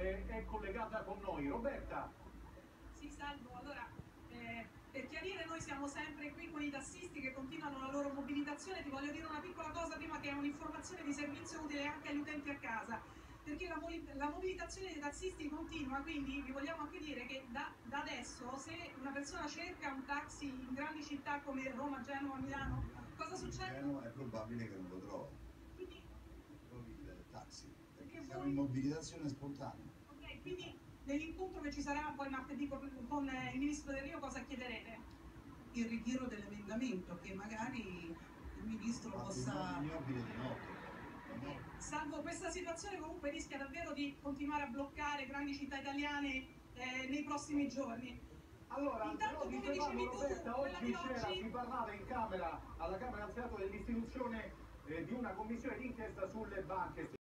è collegata con noi. Roberta. Sì, salvo. Allora, per chiarire, noi siamo sempre qui con i tassisti che continuano la loro mobilitazione. Ti voglio dire una piccola cosa prima, che è un'informazione di servizio utile anche agli utenti a casa, perché la mobilitazione dei tassisti continua, quindi vi vogliamo anche dire che da adesso, se una persona cerca un taxi in grandi città come Roma, Genova, Milano, cosa succede? È probabile che non lo trovi. Quindi, Il taxi, perché perché siamo voi... in mobilitazione spontanea. Ok, quindi nell'incontro che ci sarà poi martedì con il ministro Del Rio cosa chiederete? Il ritiro dell'emendamento, che magari il ministro possa... Immobile di notte. Salvo questa situazione comunque rischia davvero di continuare a bloccare grandi città italiane nei prossimi giorni. Allora, Intanto, come dicevi tu, Roberta, oggi oggi... si parlava in Camera, alla Camera del Senato, dell'istituzione di una commissione d'inchiesta sulle banche.